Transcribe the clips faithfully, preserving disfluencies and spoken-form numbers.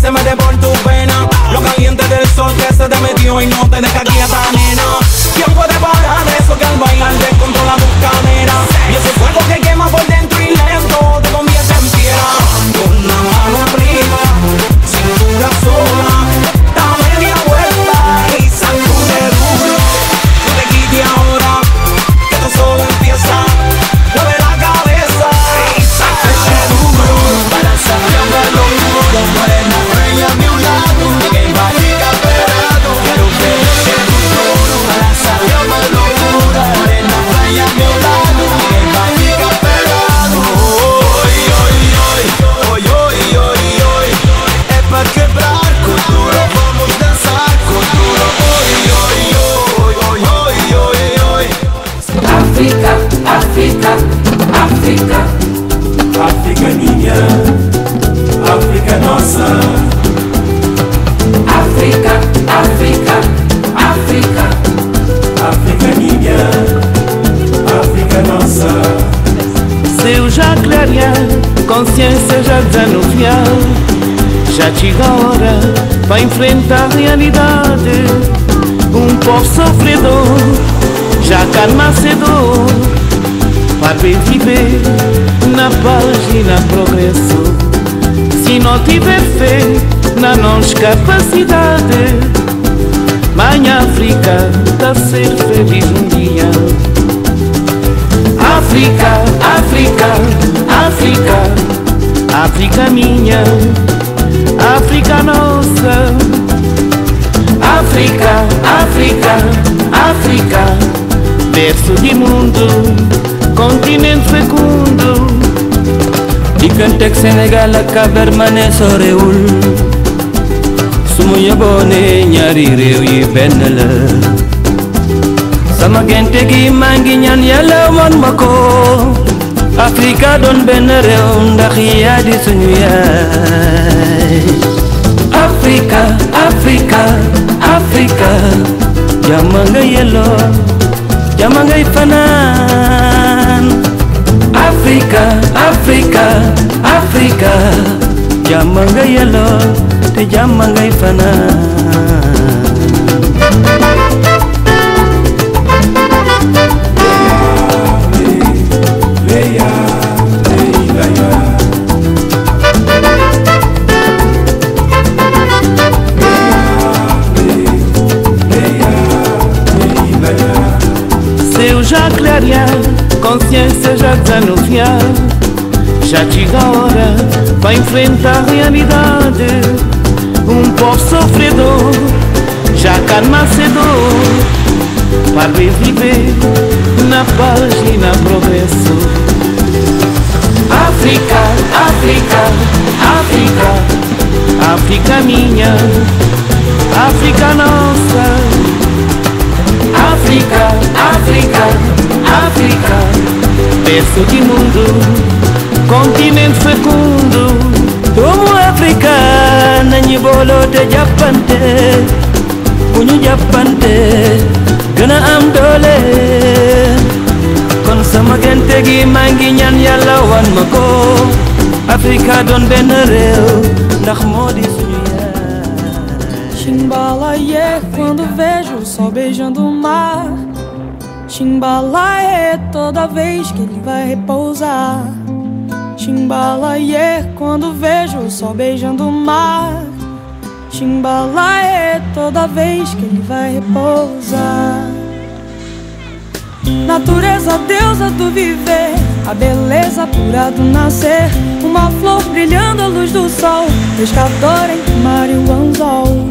se mete por tu pena. Lo caliente del sol que se te metió y no te deja quieta, nena. ¿Quién puede parar eso que al bailar descontrola tus caderas? Y ese fuego que quema por dentro y lento te convierte en piedra. Con la mano arriba, cintura sola, da media vuelta y sacude duro. No te quites ahora, que esto solo empieza. Mueve la cabeza y sacude duro. Balanza lo duro, morena, ven a mi lado, que va a llegar esperado. Quiero ver ese duro. Balanza lo duro, morena, ven a mi lado, que va a llegar esperado. Oi, oi, oi, oi, oi, oi, oi. É pra quebrar com duro, vamos dançar com duro. Oi, oi, oi, oi, oi, oi, oi. África, África, África. África é minha, África é nossa. África, África, África. África é minha, África é nossa. Céu já clarear, consciência já desanuviar. Já chega a hora para enfrentar a realidade. Um povo sofredor já calma cedo para viver na paz e na progresso. Se não tiver fé na nossa capacidade, Mãe África tá ser feliz um dia. África, África, África, África minha, África nossa. África, África, África, berço de mundo, continente fecundo. Dikantek Sénégal ak Cabermané sorewul sumu yebone ñaari réew yi benn la. Sama gente gi maa ngi ñaan Yàlla man ma ko. Afrika doon benn réew ndax yaa di suñu yaay. Afrika, Afrika, Afrika, jàmm nga yelloo, jàmm ngay fanaan. Afrika, Afrika, Afrika, jàmm nga yelloo te jàmm ngay fanaan. Céu já clarear, consciência já desanuviar. Já chega a hora para enfrentar a realidade. Um povo sofredor já calma cedo para viver na paz e na progresso. África, África, África, África minha, África nossa. África, África, África, berço de mundo, continente fecundo. Doomu Afrika nañu booloo te jàppante, bu ñu jàppante gën a am doole. Kon sama gente gi maa ngi ñaan Yàlla wan ma ko. Afrika doon benn réew ndax moo di suñu yaay. Chimbalaie, quando vejo o sol beijando o mar. Chimbalaie, toda vez que ele vai repousar. Chimbalaie, quando vejo o sol beijando o mar. Chimbalaie, toda vez que ele vai repousar. Natureza, deusa do viver, a beleza pura do nascer. Uma flor brilhando à luz do sol, pescador entre o mar e o anzol.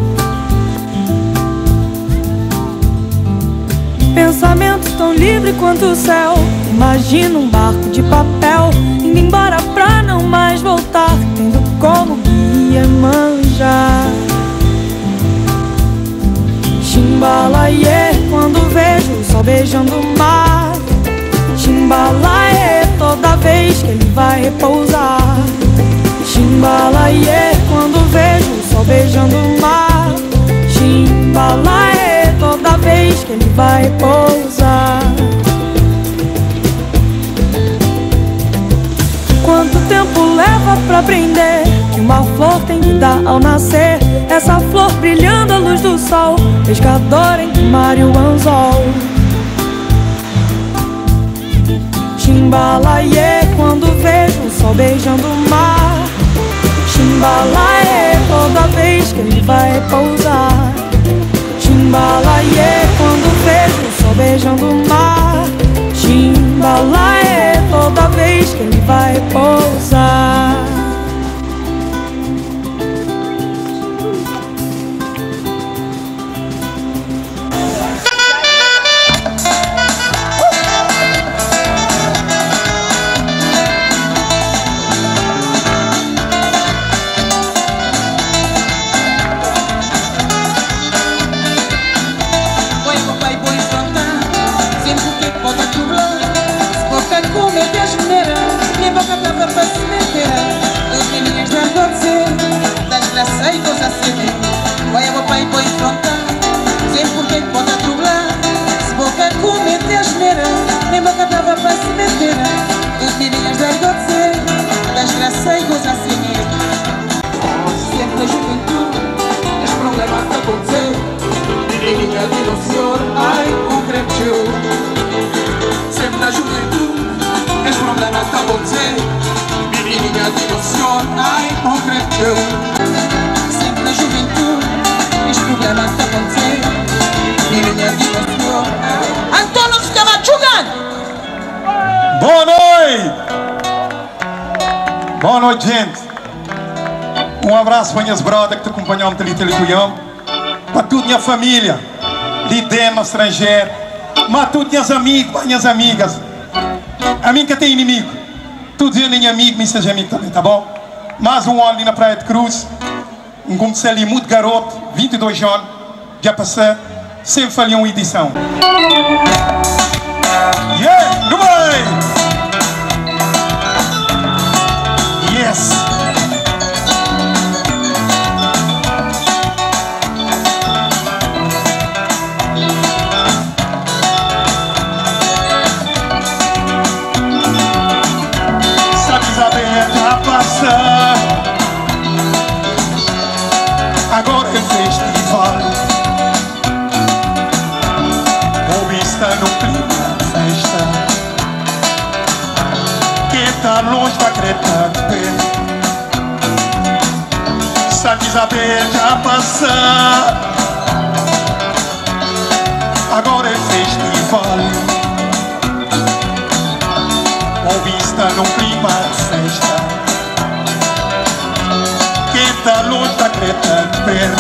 Pensamento tão livre quanto o céu. Imagina um barco de papel indo embora pra não mais voltar, tendo como guia manjar. Chimbalaie, quando vejo o sol beijando o mar. Chimbalaie, toda vez que ele vai repousar. Chimbalaie, quando vejo o sol beijando o mar. Chimbalaie, toda vez que ele vai repousar. Quanto tempo leva pra aprender que uma flor tem que dar ao nascer. Essa flor brilhando à luz do sol, pescador entre o mar e o anzol. Chimbalaie, quando vejo o sol beijando o mar. Chimbalaie, toda vez que ele vai pousar. Chimbalaie, quando vejo o sol beijando o mar. Chimbalaie, toda vez que ele vai pousar. Boa noite! Boa noite, gente! Um abraço para minhas brothers que te acompanham ali telecuião, para toda minha família, ali dentro, no estrangeiro, para todos minhas amigos, para minhas amigas. A mim que tem inimigo, todos eles nem amigo, me seja amigo também, tá bom? Mais um ano ali na Praia de Cruz, um comecei ali muito garoto, vinte e dois anos, já passei, sempre falhei uma edição. Yeah, Dubai! Yes! Sabes a ver já passar, agora é festival. Ou está no clima festa, que tá longe da creta de pé. Sabes a ver já passar, agora é festival. Ou está no clima de festa, que tá longe da creta de pé.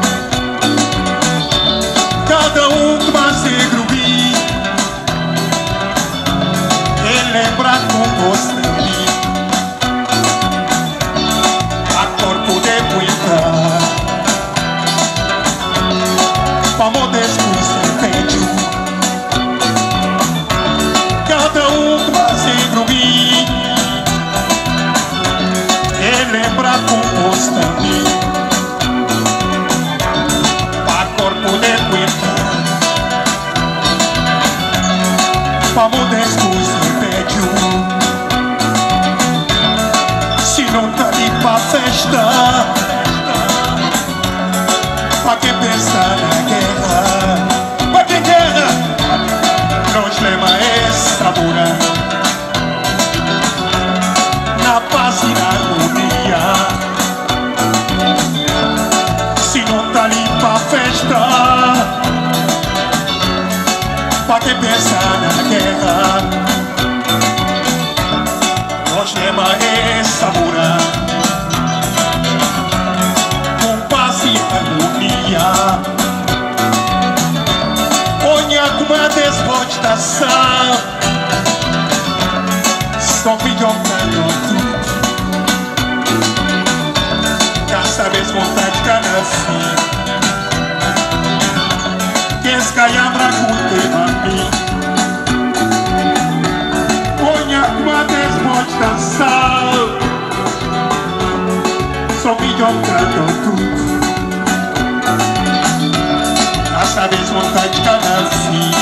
Cada um que vai ser grubi, e lembra com você a corpo de muita para modesto e pedio. Cada um que vai ser grubi, e lembra com você corpo de muita para modestos e pédio. Se não tá ali pra festa, pra quem pensa na guerra, pra quem guerra, nós lema essa bura na paz e na harmonia. Se não tá ali pra festa, pra quem pensa na guerra, nós lema essa mura com paz e harmonia. Olha como é despostação, só videocando sabes vontade de cada fim, que escaiabra curte a mim. Olha uma despostação, só videocando tudo. Já sabes vontade de cada fim,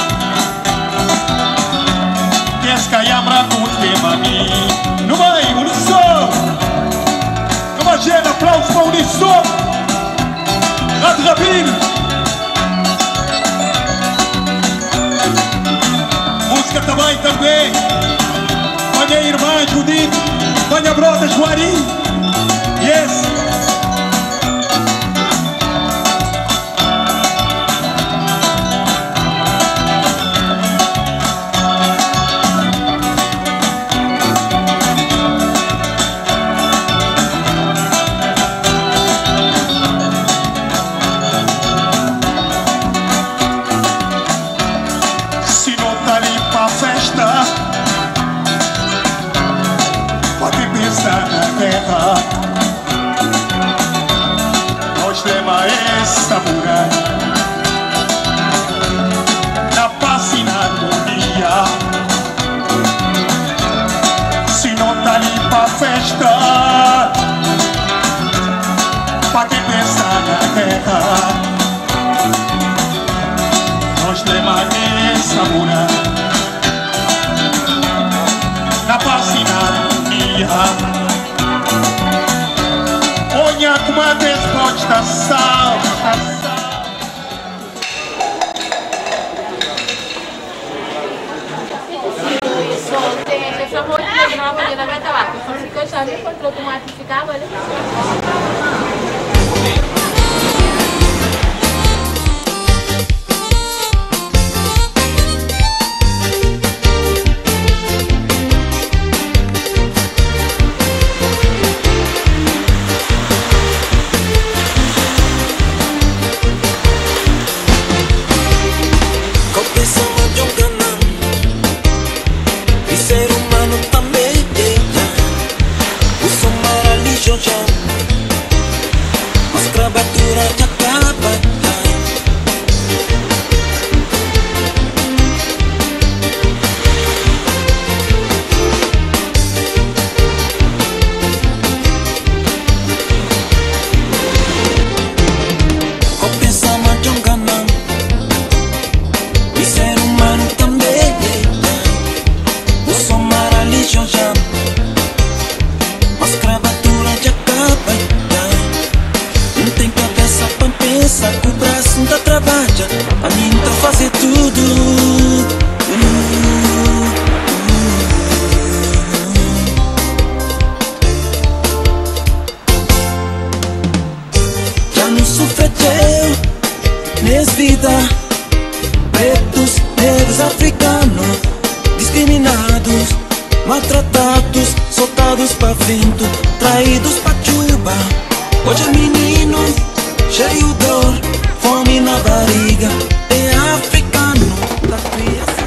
que escaiabra curte a mim. Não vai, unisson! Gostou? Rato Rapinho. Música também, também. Olha a irmã Judite. Olha a brota Juari. Yes. Nós temos essa muralha na paz e na harmonia. Se não tá ali pra festa, pra quem pensa na guerra, nós temos essa muralha na paz e na harmonia. Olha como a resposta salta. Maltratados, soltados pra vento, traídos pra chuva. Hoje é menino, cheio de dor, fome na barriga. É africano, das crianças.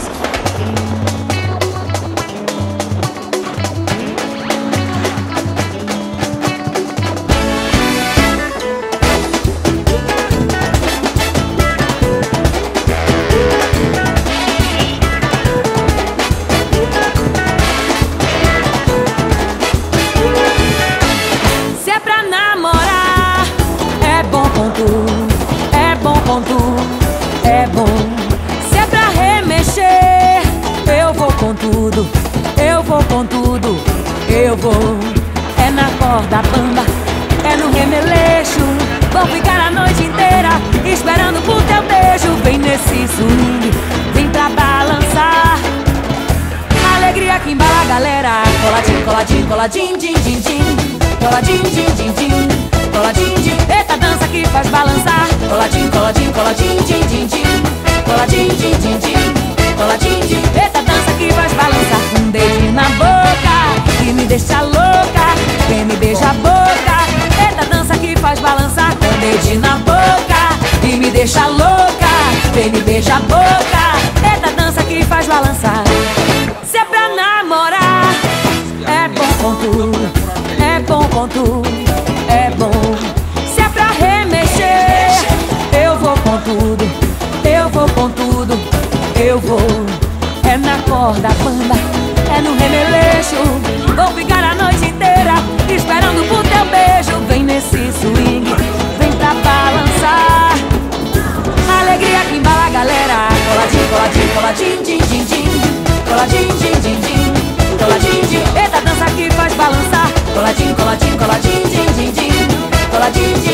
É bom, se é pra remexer, eu vou com tudo, eu vou com tudo, eu vou. É na corda bamba, é no remeleixo, vou ficar a noite inteira esperando por teu beijo. Vem nesse swing, vem pra balançar, alegria que embala a galera. Coladinho, coladinho, coladinho, din, din, din. Coladinho, din, din, din. Coladinho, din. Eita dança que faz balançar. Coladinho, coladinho, coladinho, din, din, din. Coladinho, din, din, din. Coladinho, din. Eita dança que faz balançar. Um dedinho na boca que me deixa louca. Vem me beija a boca. Eita dança que faz balançar. Um dedinho na boca que me deixa louca. Vem me beija a boca. Eita dança que faz balançar. Se é pra namorar, é bom com tudo, é bom com tudo, é bom. Se é pra remexer, eu vou com tudo, eu vou com tudo, eu vou. É na corda bamba, é no remeleixo, vou ficar a noite inteira esperando por teu beijo. Vem nesse swing, vem pra balançar, alegria que embala a galera. Coladinho, coladinho, coladinho, din, din, din. Coladinho, din, din, din. Coladinho, din. Eita dança que faz balançar. Coladinho, coladinho, coladinho, din, din, din. Coladinho, din.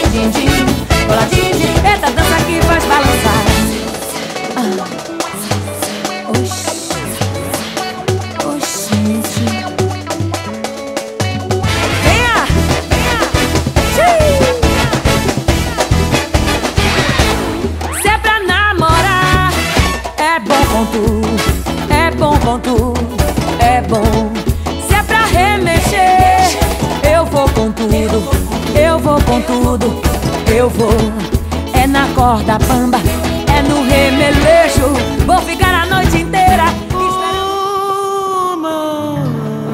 com tudo, eu vou com tudo, eu vou. É na corda bamba, é no remelejo. Vou ficar a noite inteira esperando.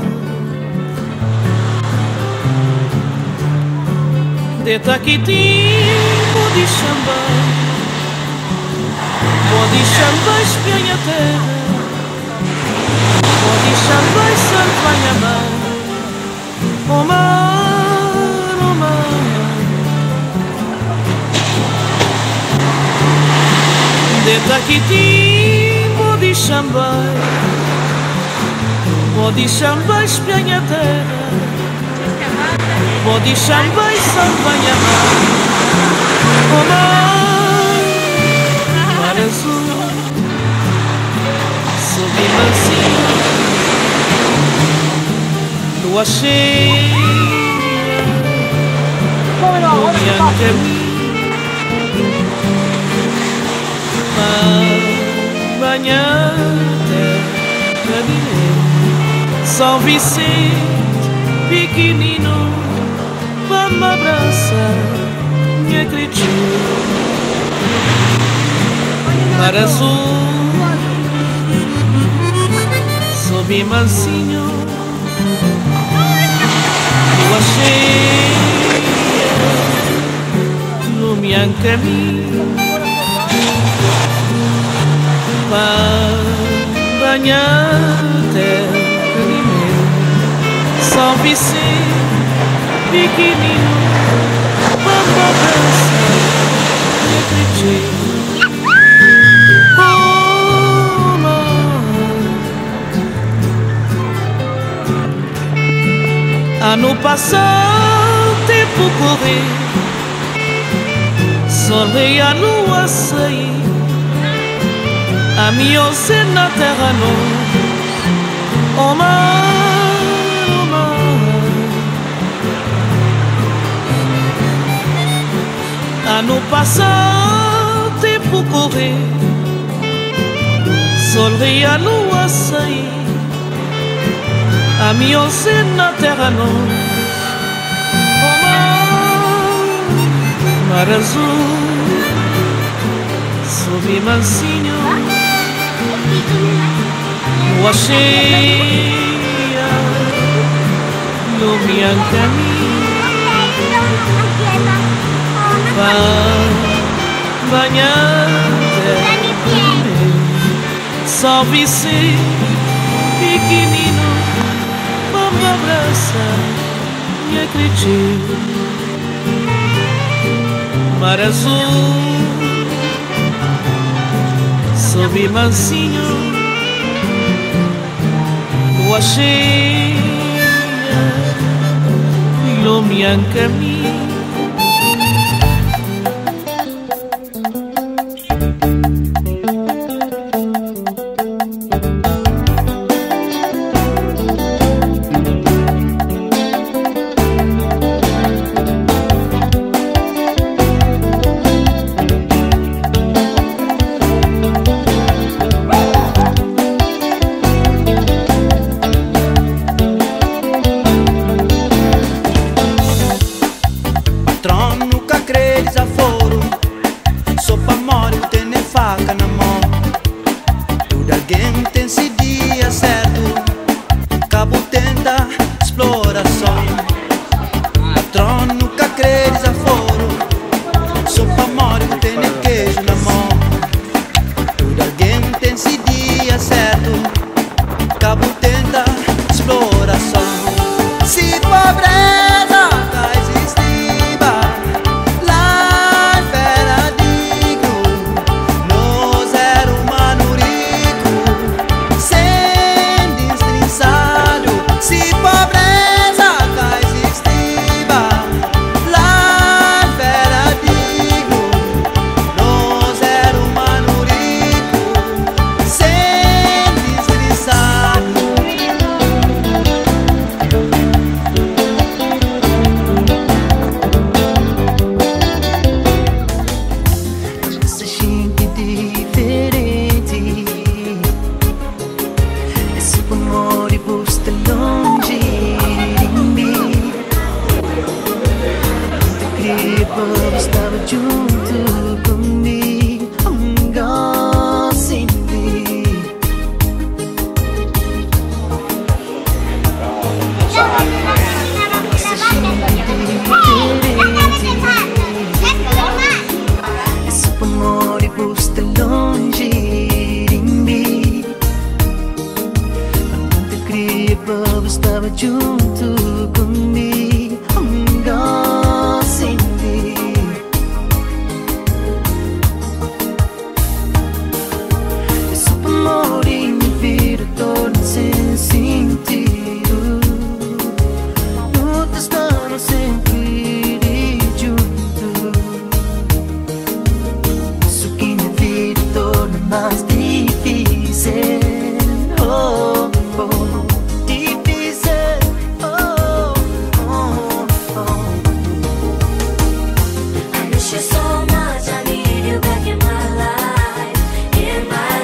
De Taquitim, de Xambá, de Xambá espinha terra, de Xambá e Santo Mar, o mar, o mar. De Taquitim, de Xambá, de Xambá espinha terra, de Xambá e Santo Mar, o mar, mar azul, sob mansinho, lua cheia, minha caminho, banhada, São Vicente, pequenino, vamos abraçar, me acredito. Mar azul, sob mansinho, lua cheia, lumiar caminho, banhar terra de meu. São Vicente, pequenino, vamos abraçar, me acredito. Ano passado, tempo correr, sorri a lua sair, a minha na terra nova, o mar, o mar. Ano passado, tempo correr, sorri a lua sair, a minha na terra nova, o mar, mar azul, sob mansinho, lua cheia, lumiar caminho, banhada, São Vicente, pequenino, vamos abraçar, me acredito. Mar azul, sob mansinho, lua cheia, lumiar caminho. Trono nunca crê desaforo, sopa mole, tem nem falo. queria poder estar junto comigo, amigo, sem mim. Essa gente esse amor e você longe de mim. Não te queria poder estar junto comigo, amigo, sem mim. Esse amor e minha vida torna sem sentido. Não te estamos sempre junto. Isso que minha vida torna mais difícil. Oh, oh, difícil. Oh, oh, oh. I miss you so much, I need you back in my life, in my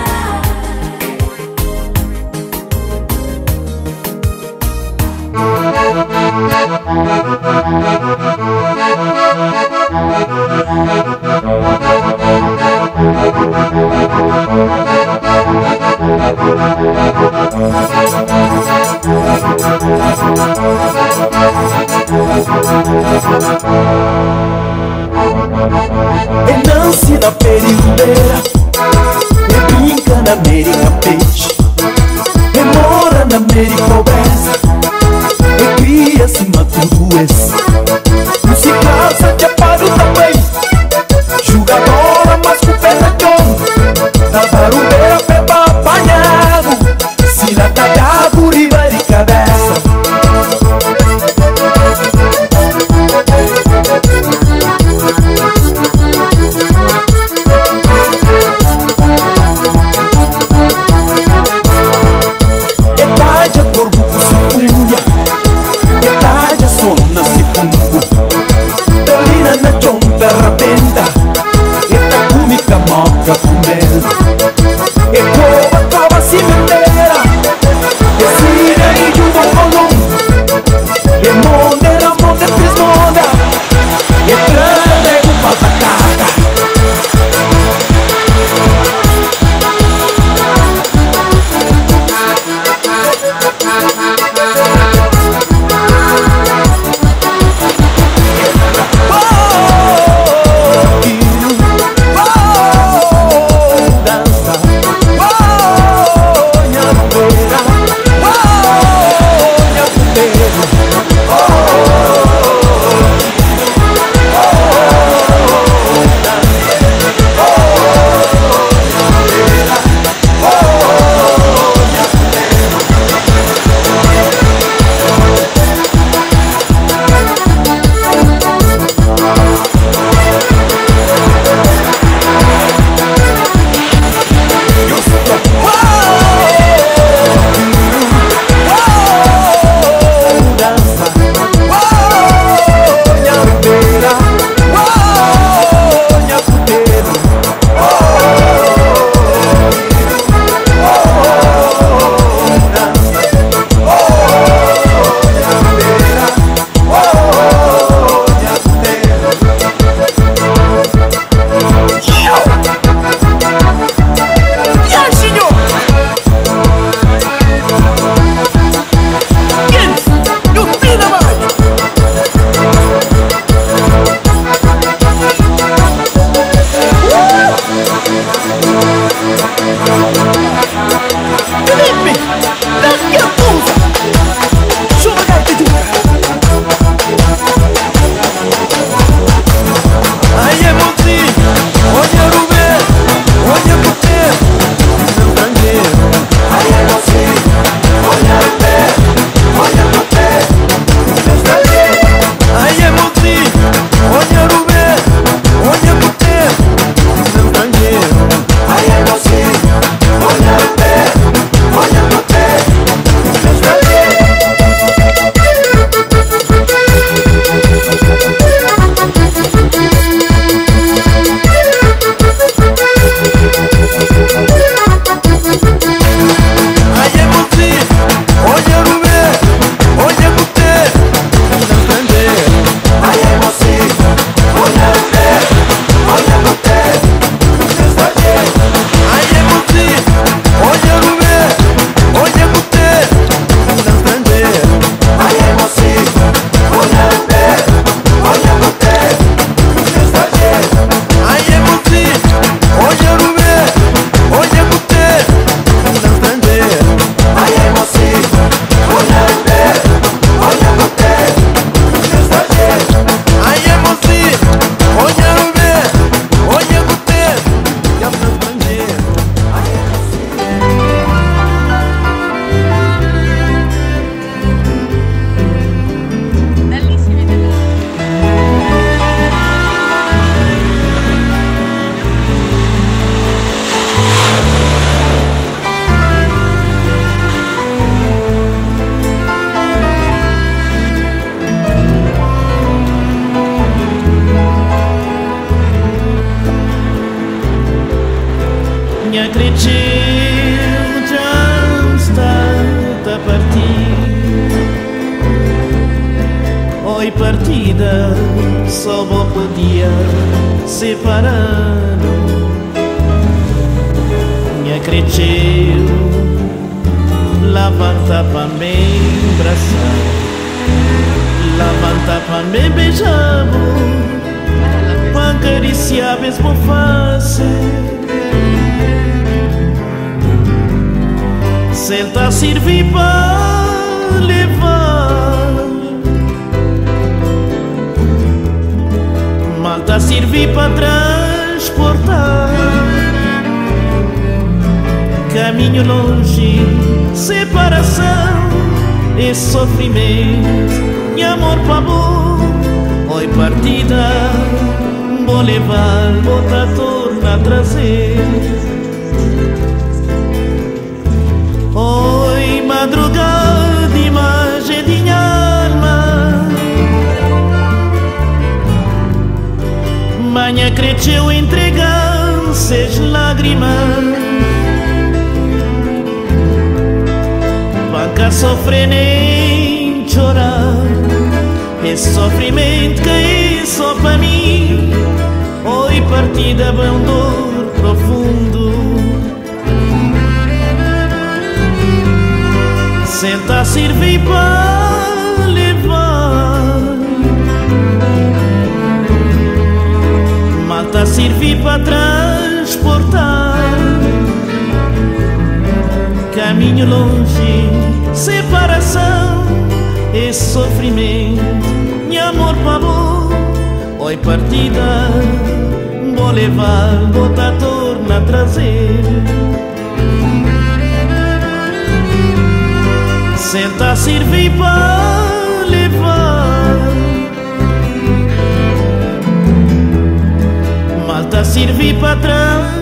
E Nancy na periumbeira, e brinca na América Peixe, e mora na América Pobreza, e cria acima tudo esse. Não se casa de aparo também, jogadora mas com perna de ouro, na barumbeira peba apanhado, se na cagado riba de cabeça. Etade a corpo com sua cunha, etade a sono na sequência. cresceu, já está a partir. Oi partida, só vou podia separar. Minha cresceu, levanta para me abraçar, levanta para me beijar, para acariciar mesmo face. Senta a servir para levar, malta a servir para transportar. Caminho longe, separação e sofrimento, e amor para bom. Oi partida, vou levar, vou te tornar a trazer. Oi madrugada, imagem de minha alma, manhã cresceu entregando seis lágrimas. Banca sofrer nem chorar, esse sofrimento que é só para mim. Oi partida, bem dor profundo. Senta a servir para levar, malta a servir para transportar. Caminho longe, separação e sofrimento, e amor para bom. Oi partida, vou levar, vou te tornar a trazer. Senta a servir para levar, malta a servir para transportar.